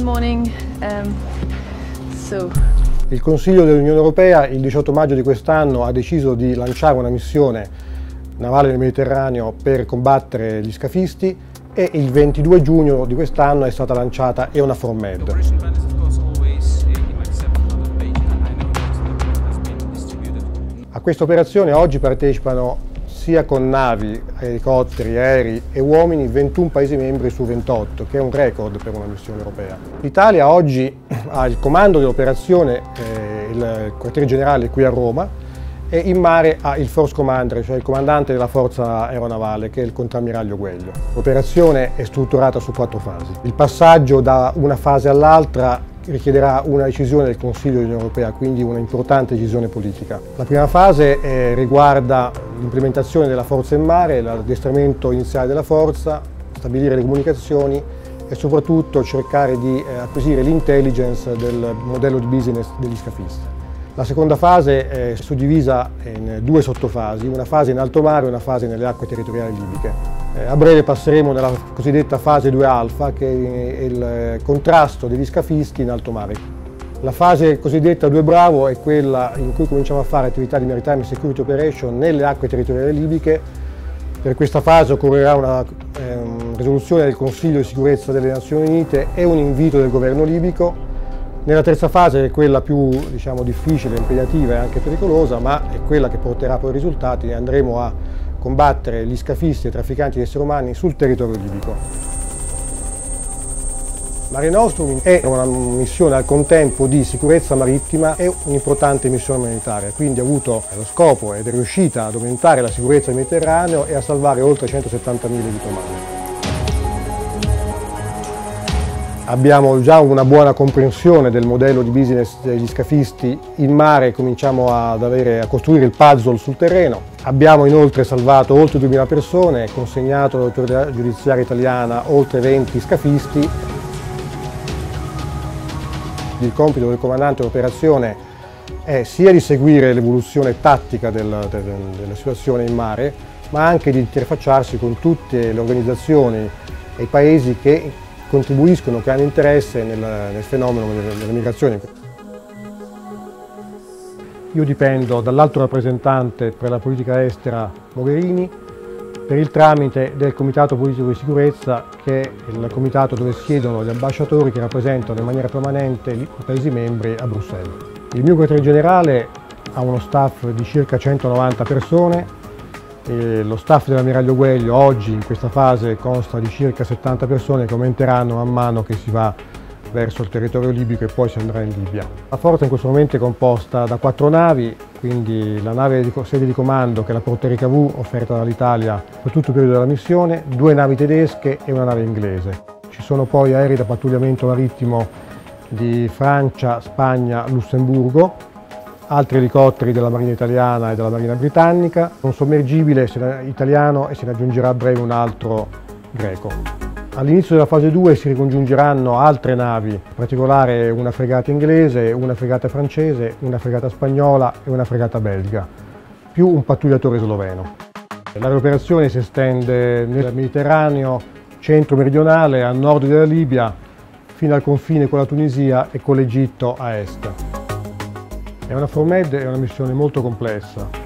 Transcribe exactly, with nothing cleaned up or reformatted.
morning. Um, so. Il Consiglio dell'Unione Europea il diciotto maggio di quest'anno ha deciso di lanciare una missione navale nel Mediterraneo per combattere gli scafisti e il ventidue giugno di quest'anno è stata lanciata EUNAVFOR Med. A questa operazione oggi partecipano sia con navi, elicotteri, aerei e uomini ventuno Paesi membri su ventotto, che è un record per una missione europea. L'Italia oggi ha il comando dell'operazione, eh, il quartier generale qui a Roma, e in mare ha il Force Commander, cioè il comandante della forza aeronavale, che è il contrammiraglio Gueglio. L'operazione è strutturata su quattro fasi. Il passaggio da una fase all'altra richiederà una decisione del Consiglio dell'Unione Europea, quindi una importante decisione politica. La prima fase eh, riguarda l'implementazione della forza in mare, l'addestramento iniziale della forza, stabilire le comunicazioni e soprattutto cercare di eh, acquisire l'intelligence del modello di business degli scafisti. La seconda fase è suddivisa in due sottofasi, una fase in alto mare e una fase nelle acque territoriali libiche. A breve passeremo nella cosiddetta fase due alfa, che è il contrasto degli scafisti in alto mare. La fase cosiddetta due bravo è quella in cui cominciamo a fare attività di Maritime Security Operation nelle acque territoriali libiche. Per questa fase occorrerà una eh, risoluzione del Consiglio di sicurezza delle Nazioni Unite e un invito del governo libico. Nella terza fase, che è quella più diciamo, difficile, impegnativa e anche pericolosa, ma è quella che porterà poi risultati, andremo a combattere gli scafisti e i trafficanti di esseri umani sul territorio libico. Mare Nostrum è una missione al contempo di sicurezza marittima e un'importante missione umanitaria, quindi ha avuto lo scopo ed è riuscita ad aumentare la sicurezza del Mediterraneo e a salvare oltre centosettantamila vite umane. Abbiamo già una buona comprensione del modello di business degli scafisti in mare, cominciamo ad avere, a costruire il puzzle sul terreno. Abbiamo inoltre salvato oltre duemila persone, consegnato all'autorità giudiziaria italiana oltre venti scafisti. Il compito del comandante dell'operazione è sia di seguire l'evoluzione tattica del, del, della situazione in mare, ma anche di interfacciarsi con tutte le organizzazioni e i paesi che contribuiscono, che hanno interesse nel, nel fenomeno della migrazione. Io dipendo dall'alto rappresentante per la politica estera Mogherini per il tramite del Comitato Politico di Sicurezza, che è il comitato dove siedono gli ambasciatori che rappresentano in maniera permanente i Paesi membri a Bruxelles. Il mio quartier generale ha uno staff di circa centonovanta persone. E lo staff dell'ammiraglio Gueglio oggi in questa fase consta di circa settanta persone che aumenteranno man mano che si va verso il territorio libico e poi si andrà in Libia. La forza in questo momento è composta da quattro navi, quindi la nave di sede di comando che è la Porter I K V offerta dall'Italia per tutto il periodo della missione, due navi tedesche e una nave inglese. Ci sono poi aerei da pattugliamento marittimo di Francia, Spagna, Lussemburgo, altri elicotteri della Marina italiana e della Marina britannica, un sommergibile italiano e se ne aggiungerà a breve un altro greco. All'inizio della fase due si ricongiungeranno altre navi, in particolare una fregata inglese, una fregata francese, una fregata spagnola e una fregata belga, più un pattugliatore sloveno. L'operazione si estende nel Mediterraneo centro-meridionale, a nord della Libia, fino al confine con la Tunisia e con l'Egitto a est. EUNAVFOR Med è una missione molto complessa.